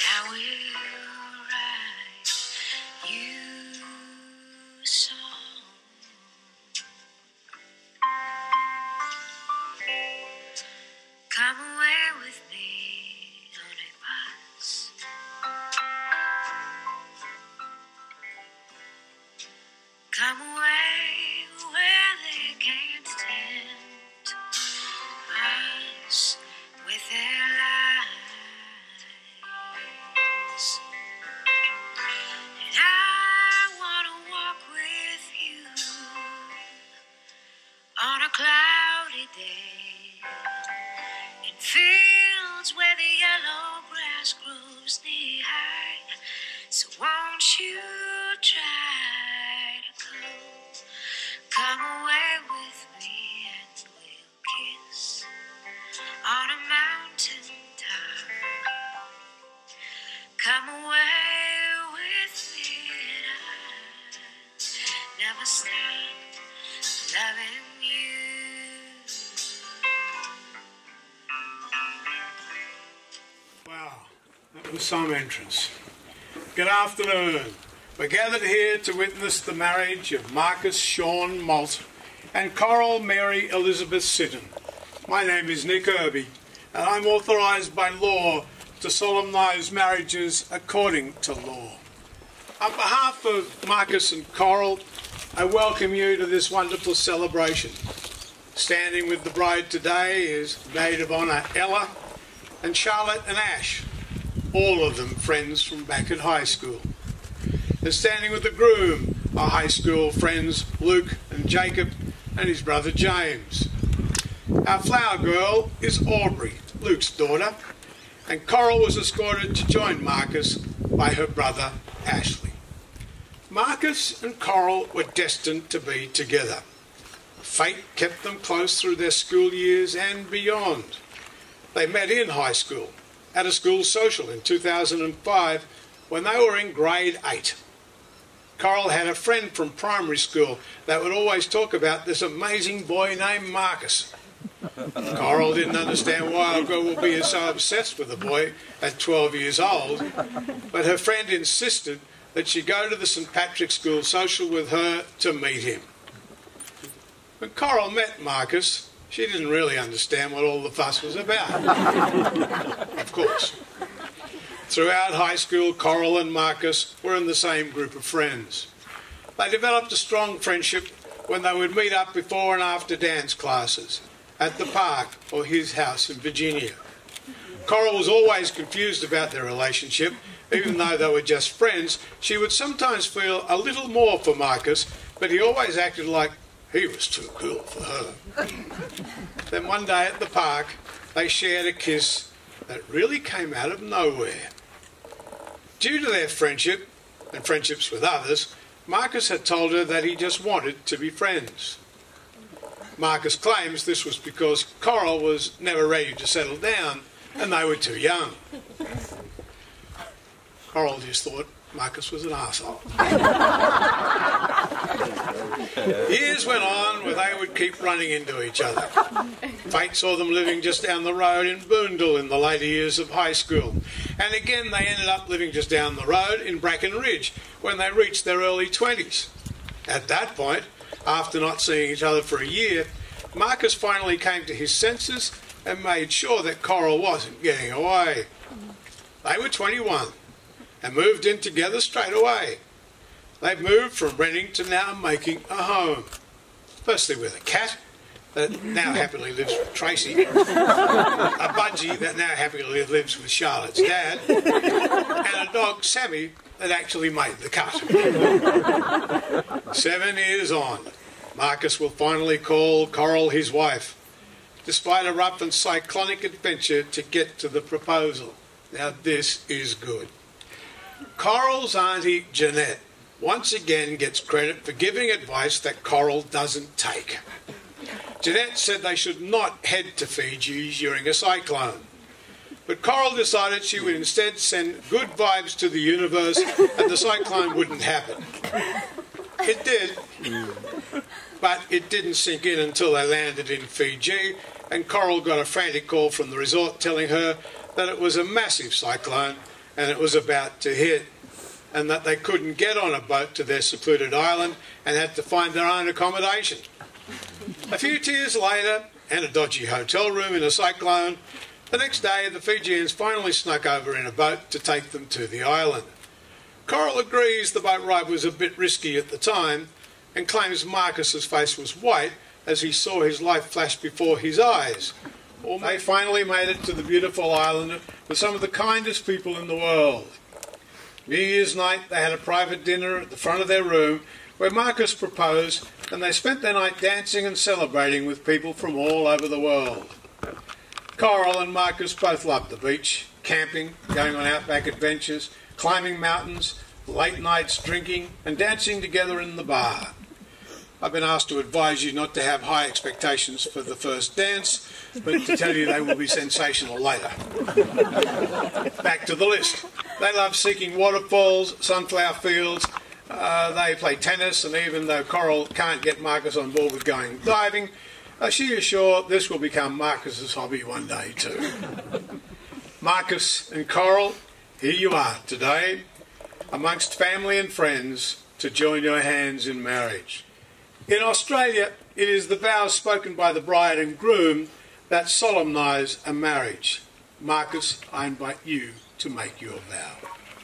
I will write you a song. Come away with me on a bus. Come away where they can't tempt us with their lies. And I want to walk with you on a cloudy day in fields where the yellow grass grows knee high. So won't you try to come away with me and we'll kiss on a mountain top. Come away with me and I'll never stop loving you. Wow, that was some entrance. Good afternoon. We're gathered here to witness the marriage of Marcus Sean Malt and Coral Mary Elizabeth Sitton. My name is Nick Irby, and I'm authorised by law to solemnise marriages according to law. On behalf of Marcus and Coral, I welcome you to this wonderful celebration. Standing with the bride today is Maid of Honour Ella and Charlotte and Ash, all of them friends from back at high school. And standing with the groom are high school friends Luke and Jacob and his brother James. Our flower girl is Aubrey, Luke's daughter, and Coral was escorted to join Marcus by her brother Ashley. Marcus and Coral were destined to be together. Fate kept them close through their school years and beyond. They met in high school, at a school social in 2005 when they were in grade 8. Coral had a friend from primary school that would always talk about this amazing boy named Marcus. Coral didn't understand why a girl would be so obsessed with a boy at 12 years old, but her friend insisted that she go to the St. Patrick's School social with her to meet him. When Coral met Marcus, she didn't really understand what all the fuss was about. Of course. Throughout high school, Coral and Marcus were in the same group of friends. They developed a strong friendship when they would meet up before and after dance classes, at the park or his house in Virginia. Coral was always confused about their relationship. Even though they were just friends, she would sometimes feel a little more for Marcus, but he always acted like he was too cool for her. Then one day at the park, they shared a kiss that really came out of nowhere. Due to their friendship and friendships with others, Marcus had told her that he just wanted to be friends. Marcus claims this was because Coral was never ready to settle down and they were too young. Coral just thought Marcus was an arsehole. Years went on where they would keep running into each other. Fate saw them living just down the road in Boondall in the later years of high school. And again they ended up living just down the road in Bracken Ridge when they reached their early 20s. At that point, after not seeing each other for a year, Marcus finally came to his senses and made sure that Coral wasn't getting away. They were 21 and moved in together straight away. They've moved from renting to now making a home. Firstly with a cat that now happily lives with Tracy, a budgie that now happily lives with Charlotte's dad, and a dog, Sammy, that actually made the cut. 7 years on, Marcus will finally call Coral his wife, despite a rough and cyclonic adventure to get to the proposal. Now this is good. Coral's auntie Jeanette once again gets credit for giving advice that Coral doesn't take. Jeanette said they should not head to Fiji during a cyclone. But Coral decided she would instead send good vibes to the universe and the cyclone wouldn't happen. It did, but it didn't sink in until they landed in Fiji and Coral got a frantic call from the resort telling her that it was a massive cyclone and it was about to hit, and that they couldn't get on a boat to their secluded island and had to find their own accommodation. A few tears later, and a dodgy hotel room in a cyclone, the next day the Fijians finally snuck over in a boat to take them to the island. Coral agrees the boat ride was a bit risky at the time and claims Marcus's face was white as he saw his life flash before his eyes. They finally made it to the beautiful island with some of the kindest people in the world. New Year's night they had a private dinner at the front of their room where Marcus proposed, and they spent their night dancing and celebrating with people from all over the world. Coral and Marcus both loved the beach, camping, going on outback adventures, climbing mountains, late nights drinking and dancing together in the bar. I've been asked to advise you not to have high expectations for the first dance, but to tell you they will be sensational later. Back to the list. They love seeking waterfalls, sunflower fields, they play tennis, and even though Coral can't get Marcus on board with going diving, she is sure this will become Marcus's hobby one day too. Marcus and Coral, here you are today, amongst family and friends, to join your hands in marriage. In Australia, it is the vows spoken by the bride and groom that solemnise a marriage. Marcus, I invite you to make your vow.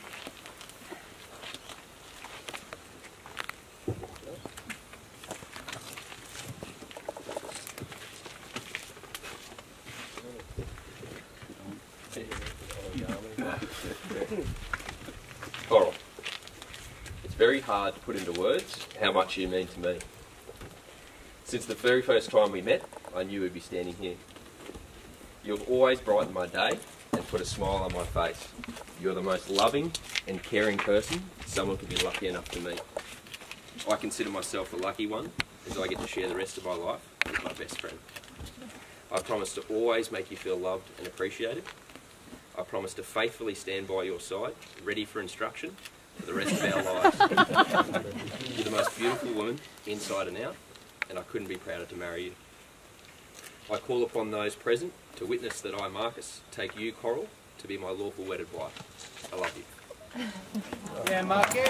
Coral, it's very hard to put into words how much you mean to me. Since the very first time we met, I knew we'd be standing here. You've always brightened my day and put a smile on my face. You're the most loving and caring person someone could be lucky enough to meet. I consider myself the lucky one, as I get to share the rest of my life with my best friend. I promise to always make you feel loved and appreciated. I promise to faithfully stand by your side, ready for instruction for the rest of our lives. You're the most beautiful woman, inside and out, and I couldn't be prouder to marry you. I call upon those present to witness that I, Marcus, take you, Coral, to be my lawful wedded wife. I love you. Yeah, Marcus!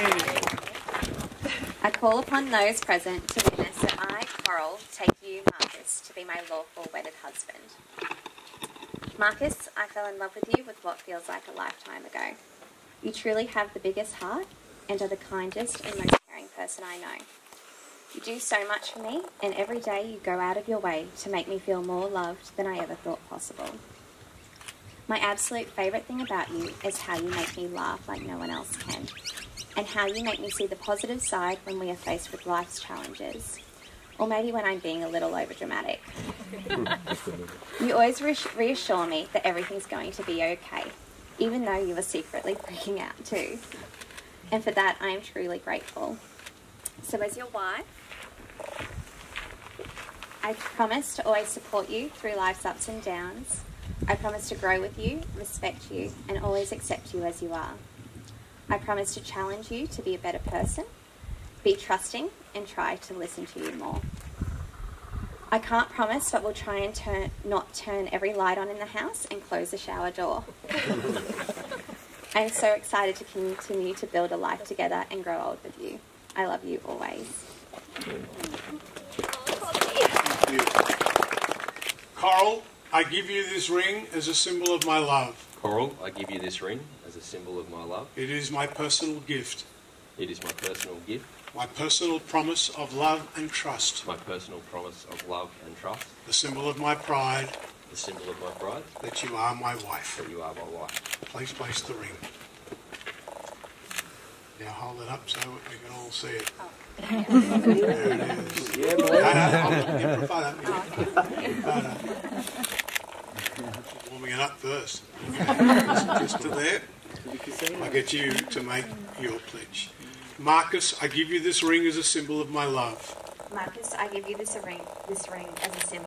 I call upon those present to witness that I, Coral, take you, Marcus, to be my lawful wedded husband. Marcus, I fell in love with you with what feels like a lifetime ago. You truly have the biggest heart and are the kindest and most caring person I know. You do so much for me, and every day you go out of your way to make me feel more loved than I ever thought possible. My absolute favourite thing about you is how you make me laugh like no one else can, and how you make me see the positive side when we are faced with life's challenges, or maybe when I'm being a little overdramatic. You always reassure me that everything's going to be okay, even though you are secretly freaking out too. And for that, I am truly grateful. So as your wife, I promise to always support you through life's ups and downs. I promise to grow with you, respect you, and always accept you as you are. I promise to challenge you to be a better person, be trusting, and try to listen to you more. I can't promise, but we'll try and not turn every light on in the house and close the shower door. I'm so excited to continue to build a life together and grow old with you. I love you always. Coral, I give you this ring as a symbol of my love. Coral, I give you this ring as a symbol of my love. It is my personal gift. It is my personal gift. My personal promise of love and trust. My personal promise of love and trust. The symbol of my pride. The symbol of my pride. That you are my wife. That you are my wife. Please place the ring. Now hold it up so we can all see it. There it is. Yeah, warming it up first. Just to there. I get you to make your pledge. Marcus, I give you this ring as a symbol of my love. Marcus, I give you this ring as a symbol